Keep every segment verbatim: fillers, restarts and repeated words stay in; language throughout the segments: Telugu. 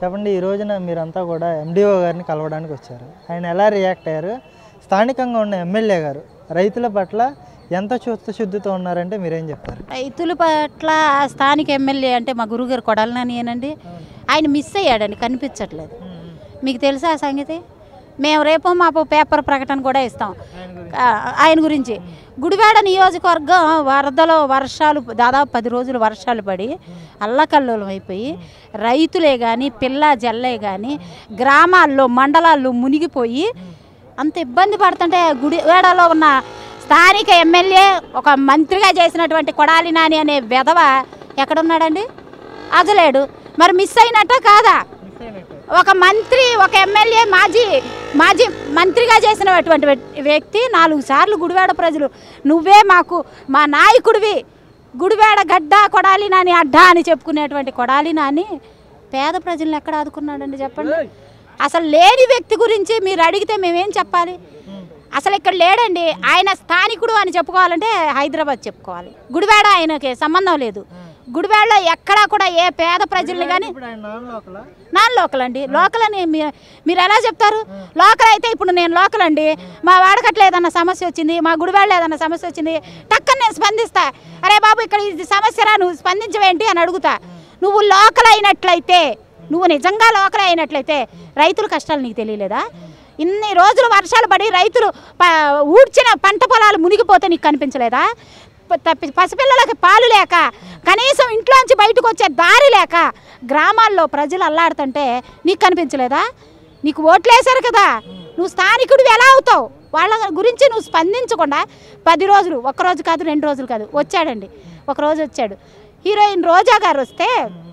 చెప్పండి, ఈ రోజున మీరంతా కూడా ఎండిఓ గారిని కలవడానికి వచ్చారు. ఆయన ఎలా రియాక్ట్ అయ్యారు? స్థానికంగా ఉన్న ఎమ్మెల్యే గారు రైతుల పట్ల ఎంత చిత్తశుద్ధితో ఉన్నారంటే మీరేం చెప్తారు? రైతుల పట్ల స్థానిక ఎమ్మెల్యే అంటే మా గురుగారు కొడాలి నాని ఏనండి. ఆయన మిస్ అయ్యాడండి, కనిపించట్లేదు. మీకు తెలుసా ఆ సంగతి? మేము రేపు మాపు పేపర్ ప్రకటన కూడా ఇస్తాం ఆయన గురించి. గుడివాడ నియోజకవర్గం వరదలో వర్షాలు దాదాపు పది రోజులు వర్షాలు పడి అల్లకల్లోలం అయిపోయి రైతులే కానీ పిల్ల జల్లే కానీ గ్రామాల్లో మండలాల్లో మునిగిపోయి అంత ఇబ్బంది పడుతుంటే గుడివాడలో ఉన్న స్థానిక ఎమ్మెల్యే ఒక మంత్రిగా చేసినటువంటి కొడాలి నాని అనే వెధవ ఎక్కడున్నాడండి? అజలేడు. మరి మిస్ అయినట్ట కాదా? ఒక మంత్రి, ఒక ఎమ్మెల్యే, మాజీ మాజీ మంత్రిగా చేసినటువంటి వ్యక్తి నాలుగు సార్లు గుడివాడ ప్రజలు నువ్వే మాకు మా నాయకుడివి, గుడివాడ గడ్డ కొడాలి నాని అడ్డా అని చెప్పుకునేటువంటి కొడాలి నాని పేద ప్రజలను ఎక్కడ ఆదుకున్నాడండి చెప్పండి? అసలు లేని వ్యక్తి గురించి మీరు అడిగితే మేమేం చెప్పాలి? అసలు ఇక్కడ లేడండి. ఆయన స్థానికుడు అని చెప్పుకోవాలంటే హైదరాబాద్ చెప్పుకోవాలి. గుడివాడ ఆయనకి సంబంధం లేదు. గుడివాడలో ఎక్కడా కూడా ఏ పేద ప్రజల్ని కానీ నాన్ లోకల్ అండి. లోకల్ అని మీరు ఎలా చెప్తారు? లోకల్ అయితే ఇప్పుడు నేను లోకల్ అండి, మా వాడకట్లో ఏదన్నా సమస్య వచ్చింది, మా గుడివాడలో ఏదన్నా సమస్య వచ్చింది, టక్కని నేను స్పందిస్తా. అరే బాబు ఇక్కడ ఇది సమస్యరా, నువ్వు స్పందించవేంటి అని అడుగుతా. నువ్వు లోకల్ అయినట్లయితే, నువ్వు నిజంగా లోకల్ అయినట్లయితే రైతుల కష్టాలు నీకు తెలియలేదా? ఇన్ని రోజులు వర్షాలు పడి రైతులు ఊడ్చిన పంట పొలాలు మునిగిపోతే నీకు కనిపించలేదా? పసిపిల్లలకి పాలు లేక, కనీసం ఇంట్లోంచి బయటకు వచ్చే దారి లేక గ్రామాల్లో ప్రజలు అల్లాడుతుంటే నీకు కనిపించలేదా? నీకు ఓట్లేశారు కదా, నువ్వు స్థానికుడివి ఎలా అవుతావు? వాళ్ళ గురించి నువ్వు స్పందించకుండా పది రోజులు, ఒక్కరోజు కాదు రెండు రోజులు కాదు వచ్చాడండి. ఒకరోజు వచ్చాడు. హీరోయిన్ రోజా గారు వస్తే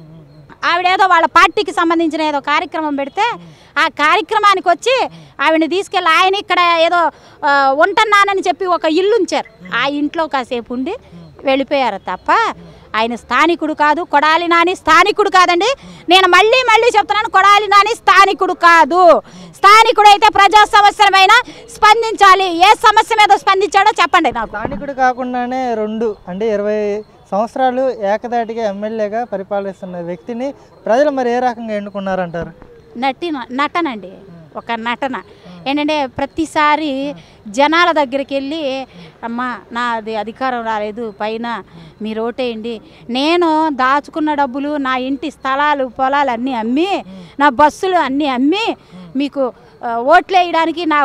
ఆవిడేదో వాళ్ళ పార్టీకి సంబంధించిన ఏదో కార్యక్రమం పెడితే ఆ కార్యక్రమానికి వచ్చి ఆవిడని తీసుకెళ్ళి ఆయన ఇక్కడ ఏదో ఉంటున్నానని చెప్పి ఒక ఇల్లు ఉంచారు. ఆ ఇంట్లో కాసేపు ఉండి వెళ్ళిపోయారు తప్ప ఆయన స్థానికుడు కాదు. కొడాలి నాని స్థానికుడు కాదండి. నేను మళ్ళీ మళ్ళీ చెప్తున్నాను, కొడాలి నాని స్థానికుడు కాదు. స్థానికుడు అయితే ప్రజా సమస్యలపైన స్పందించాలి. ఏ సమస్య మీద స్పందించాడో చెప్పండి నాకు. స్థానికుడు కాకుండానే రెండు అంటే ఇరవై సంవత్సరాలు ఏకదాటిగా ఎమ్మెల్యేగా పరిపాలిస్తున్న వ్యక్తిని ప్రజలు మరి ఏ రకంగా ఎన్నుకున్నారంటారు? నటిన నటనండి, ఒక నటన ఏంటంటే ప్రతిసారి జనాల దగ్గరికి వెళ్ళి అమ్మ నాది అధికారం రాలేదు, పైన మీరు ఓటేయండి, నేను దాచుకున్న డబ్బులు, నా ఇంటి స్థలాలు పొలాలు అన్నీ అమ్మి, నా బస్సులు అన్నీ అమ్మి మీకు ఓట్లు వేయడానికి నా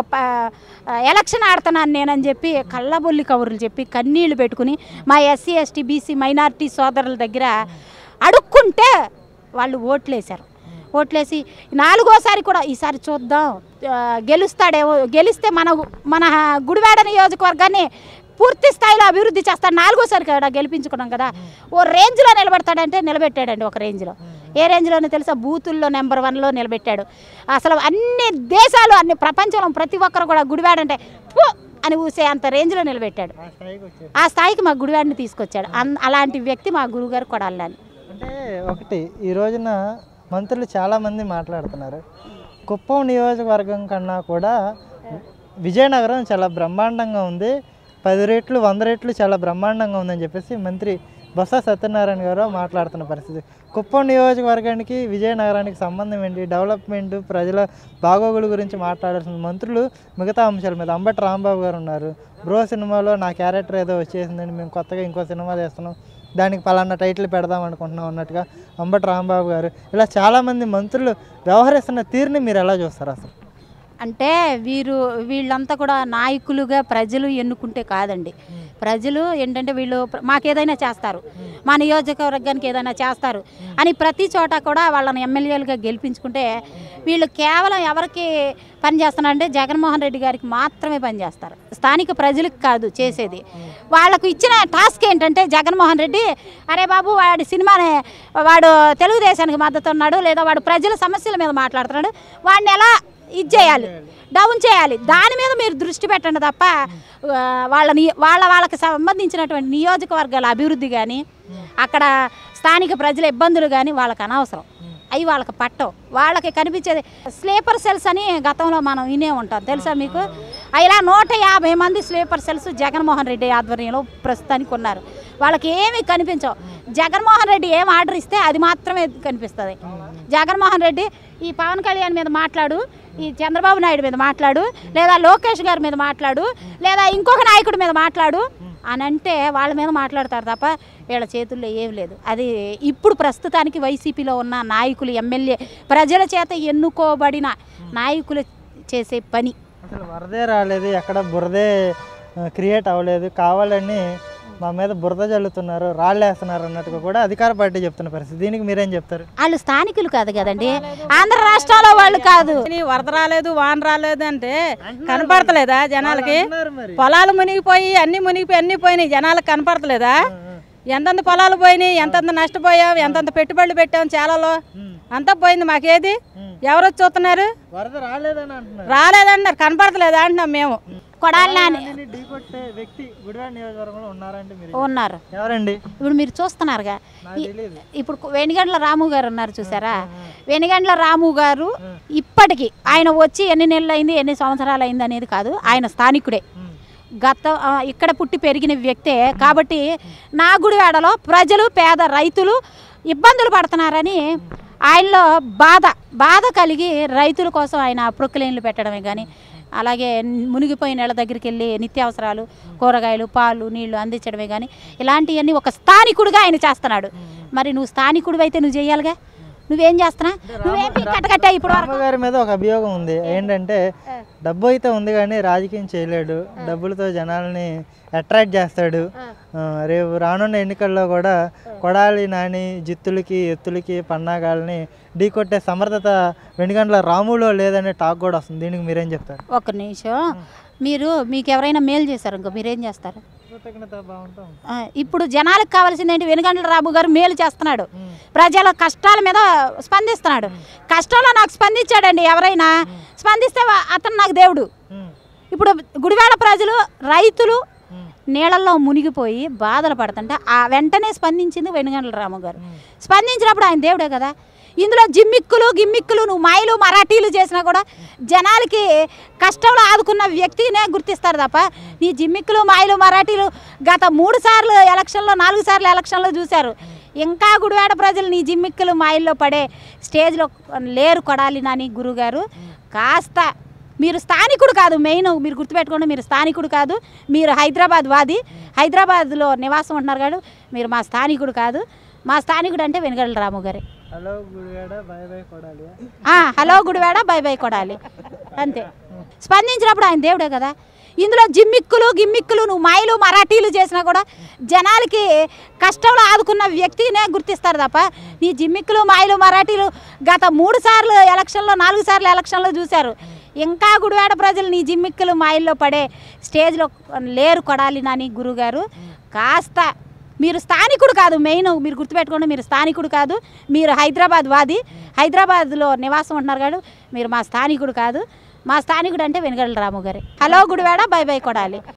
ఎలక్షన్ ఆడుతున్నాను నేనని చెప్పి కళ్ళబొల్లి కబుర్లు చెప్పి కన్నీళ్లు పెట్టుకుని మా ఎస్సీ ఎస్టీ బీసీ మైనారిటీ సోదరుల దగ్గర అడుక్కుంటే వాళ్ళు ఓట్లేశారు. ఓట్లేసి నాలుగోసారి కూడా ఈసారి చూద్దాం గెలుస్తాడేమో, గెలిస్తే మన మన గుడివాడ నియోజకవర్గాన్ని పూర్తి స్థాయిలో అభివృద్ధి చేస్తాడు, నాలుగోసారి కదా గెలిపించుకున్నాం కదా, ఓ రేంజ్లో నిలబెడతాడంటే నిలబెట్టాడండి. ఒక రేంజ్లో, ఏ రేంజ్లోనే తెలుసా? బూతుల్లో నెంబర్ వన్లో నిలబెట్టాడు. అసలు అన్ని దేశాలు, అన్ని ప్రపంచంలో ప్రతి ఒక్కరు కూడా గుడివాడ అంటే అని ఊసే అంత రేంజ్లో నిలబెట్టాడు. ఆ స్థాయికి మా గుడివాడిని తీసుకొచ్చాడు. అలాంటి వ్యక్తి మా గురుగారు కొడాలి నాని. అంటే ఒకటి, ఈ రోజున మంత్రులు చాలామంది మాట్లాడుతున్నారు, కుప్పం నియోజకవర్గం కన్నా కూడా విజయనగరం చాలా బ్రహ్మాండంగా ఉంది, పది రెట్లు వంద రెట్లు చాలా బ్రహ్మాండంగా ఉందని చెప్పేసి మంత్రి బొత్స సత్యనారాయణ గారు మాట్లాడుతున్న పరిస్థితి. కుప్పం నియోజకవర్గానికి విజయనగరానికి సంబంధం ఏంటి? డెవలప్మెంట్, ప్రజల బాగోగుల గురించి మాట్లాడాల్సిన మంత్రులు మిగతా అంశాల మీద. అంబటి రాంబాబు గారు ఉన్నారు, బ్రో సినిమాలో నా క్యారెక్టర్ ఏదో వచ్చేసిందని మేము కొత్తగా ఇంకో సినిమా చేస్తున్నాం, దానికి పలానా టైటిల్ పెడదాం అనుకుంటున్నాం అన్నట్టుగా అంబటి రాంబాబు గారు, ఇలా చాలామంది మంత్రులు వ్యవహరిస్తున్న తీరుని మీరు ఎలా చూస్తారు అసలు? అంటే వీరు వీళ్ళంతా కూడా నాయకులుగా ప్రజలు ఎన్నుకుంటే కాదండి. ప్రజలు ఏంటంటే వీళ్ళు మాకేదైనా చేస్తారు, మా నియోజకవర్గానికి ఏదైనా చేస్తారు అని ప్రతి చోట కూడా వాళ్ళని ఎమ్మెల్యేలుగా గెలిపించుకుంటే వీళ్ళు కేవలం ఎవరికి పనిచేస్తున్నారంటే జగన్మోహన్ రెడ్డి గారికి మాత్రమే పనిచేస్తారు, స్థానిక ప్రజలకు కాదు చేసేది. వాళ్ళకు ఇచ్చిన టాస్క్ ఏంటంటే జగన్మోహన్ రెడ్డి అరే బాబు వాడి సినిమానే, వాడు తెలుగుదేశానికి మద్దతు ఉన్నాడు లేదా వాడు ప్రజల సమస్యల మీద మాట్లాడుతున్నాడు, వాడిని ఎలా ఇది చేయాలి, డౌన్ చేయాలి, దాని మీద మీరు దృష్టి పెట్టండి తప్ప వాళ్ళని వాళ్ళ వాళ్ళకి సంబంధించినటువంటి నియోజకవర్గాల అభివృద్ధి కానీ అక్కడ స్థానిక ప్రజల ఇబ్బందులు కానీ వాళ్ళకి అనవసరం, అవి వాళ్ళకి పట్టవు. వాళ్ళకి కనిపించేది స్లీపర్ సెల్స్ అని గతంలో మనం వినే ఉంటాం, తెలుసా మీకు? ఇలా నూట యాభై మంది స్లీపర్ సెల్స్ జగన్మోహన్ రెడ్డి ఆధ్వర్యంలో ప్రస్తుతానికి ఉన్నారు. వాళ్ళకి ఏమీ కనిపించవు. జగన్మోహన్ రెడ్డి ఏం ఆర్డర్ ఇస్తే అది మాత్రమే కనిపిస్తుంది. జగన్మోహన్ రెడ్డి ఈ పవన్ కళ్యాణ్ మీద మాట్లాడు, ఈ చంద్రబాబు నాయుడు మీద మాట్లాడు, లేదా లోకేష్ గారి మీద మాట్లాడు, లేదా ఇంకొక నాయకుడి మీద మాట్లాడు అని అంటే వాళ్ళ మీద మాట్లాడతారు తప్ప వీళ్ళ చేతుల్లో ఏం లేదు. అది ఇప్పుడు ప్రస్తుతానికి వైసీపీలో ఉన్న నాయకులు, ఎమ్మెల్యే, ప్రజల చేత ఎన్నుకోబడిన నాయకులు చేసే పని. అసలు వరదే రాలేదు, ఎక్కడ బురదే క్రియేట్ అవ్వలేదు, కావాలని మా మీద బురద జల్లుతున్నారు, రాళ్ళు వేస్తున్నారు అన్నట్టుగా కూడా అధికార పార్టీ చెప్తున్న పరిస్థితి. దీనికి మీరేం చెప్తారు? వాళ్ళు స్థానికులు కాదు కదండి, ఆంధ్ర రాష్ట్రాల వాళ్ళు కాదు. వరద రాలేదు, వాన రాలేదు అంటే కనపడతలేదా జనాలకి? పొలాలు మునిగిపోయి అన్ని మునిగిపోయి అన్ని పోయినాయి, జనాలకు కనపడతలేదా? ఎంతంత పొలాలు పోయినాయి, ఎంతంత నష్టపోయాం, ఎంతంత పెట్టుబడులు పెట్టాం, చాలాలో అంతా పోయింది. మాకేది ఎవరు వచ్చి చూస్తున్నారు? రాలేదన్నారు, కనపడతలేదు అంటున్నాం మేము. కొడాలి ఉన్నారు ఎవరండి? ఇప్పుడు మీరు చూస్తున్నారుగా. ఇప్పుడు వెనిగండ్ల రాము గారు ఉన్నారు చూసారా? వెనిగండ్ల రాము గారు ఇప్పటికీ ఆయన వచ్చి ఎన్ని నెలలు అయింది, ఎన్ని సంవత్సరాలు అయింది అనేది కాదు, ఆయన స్థానికుడే, గత ఇక్కడ పుట్టి పెరిగిన వ్యక్తే. కాబట్టి నా గుడివాడలో ప్రజలు, పేద రైతులు ఇబ్బందులు పడుతున్నారని ఆయనలో బాధ బాధ కలిగి రైతుల కోసం ఆయన ప్రొక్లైన్లు పెట్టడమే కానీ, అలాగే మునిగిపోయిన నెల దగ్గరికి వెళ్ళి నిత్యావసరాలు, కూరగాయలు, పాలు, నీళ్లు అందించడమే కానీ ఇలాంటివన్నీ ఒక స్థానికుడిగా ఆయన చేస్తున్నాడు. మరి నువ్వు స్థానికుడు అయితే నువ్వు చేయాలిగా, నువ్వేం చేస్తున్నా? నువ్వేంటి కట్టకట్టా? ఇప్పుడు రామగారి మీద ఒక అభియోగం ఉంది, ఏంటంటే డబ్బు అయితే ఉంది కానీ రాజకీయం చేయలేడు, డబ్బులతో జనాల్ని అట్రాక్ట్ చేస్తాడు. రేపు రానున్న ఎన్నికల్లో కూడా కొడాలి నాని జిత్తులకి, ఎత్తులకి, పన్నాగాలని ఢీకొట్టే సమర్థత వెనుగండ్ల రాములో లేదనే టాక్ కూడా వస్తుంది. దీనికి మీరేం చెప్తారు? ఒక్క నిమిషం, మీరు మీకు ఎవరైనా మేలు చేశారు ఇంకో మీరేం చేస్తారు? ఇప్పుడు జనాలకు కావాల్సింది ఏంటి? వెనుగండ్ల రాము గారు మేలు చేస్తున్నాడు, ప్రజల కష్టాల మీద స్పందిస్తున్నాడు. కష్టంలో నాకు స్పందించాడండి, ఎవరైనా స్పందిస్తే అతను నాకు దేవుడు. ఇప్పుడు గుడివాడ ప్రజలు, రైతులు నీళ్ళల్లో మునిగిపోయి బాధలు పడుతుంటే ఆ వెంటనే స్పందించింది వెనుగండ్ల రాము గారు. స్పందించినప్పుడు ఆయన దేవుడే కదా. ఇందులో జిమ్మిక్కులు గిమ్మిక్కులు నువ్వు మాయలు మరాఠీలు చేసినా కూడా జనాలకి కష్టంలో ఆదుకున్న వ్యక్తినే గుర్తిస్తారు తప్ప నీ జిమ్మిక్కులు మాయలు మరాఠీలు గత మూడు సార్లు ఎలక్షన్లో, నాలుగు సార్లు ఎలక్షన్లో చూశారు. ఇంకా గుడివాడ ప్రజలు నీ జిమ్మిక్కులు మాయల్లో పడే స్టేజ్లో లేరు కొడాలి నాని గురుగారు. కాస్త మీరు స్థానికుడు కాదు, మెయిన్ మీరు గుర్తుపెట్టుకోండి, మీరు స్థానికుడు కాదు, మీరు హైదరాబాద్ వాది, హైదరాబాద్లో నివాసం ఉంటున్నారు కాదు, మీరు మా స్థానికుడు కాదు. మా స్థానికుడు అంటే వెనుగండ్ల రాము గారే. Hello Gudivada bye bye Kodali, hello Gudivada bye bye Kodali అంతే. స్పందించినప్పుడు ఆయన దేవుడే కదా. ఇందులో జిమ్మిక్కులు గిమ్మిక్కులు నువ్వు మాయలు మరాఠీలు చేసినా కూడా జనాలకి కష్టంలో ఆదుకున్న వ్యక్తినే గుర్తిస్తారు తప్ప నీ జిమ్మిక్కులు మాయలు మరాఠీలు గత మూడు సార్లు ఎలక్షన్లో, నాలుగు సార్లు ఎలక్షన్లో చూశారు. ఇంకా గుడివాడ ప్రజలు నీ జిమ్మిక్కులు మాయల్లో పడే స్టేజ్లో లేరు కొడాలి నాని గురుగారు. కాస్త మీరు స్థానికుడు కాదు, మెయిన్ మీరు గుర్తుపెట్టుకోండి, మీరు స్థానికుడు కాదు, మీరు హైదరాబాద్ వాది, హైదరాబాద్లో నివాసం ఉంటున్నారు కాదు, మీరు మా స్థానికుడు కాదు. మా స్థానికుడు అంటే వెనుగండ్ల రాము గారే. Hello Gudivada bye bye Kodali.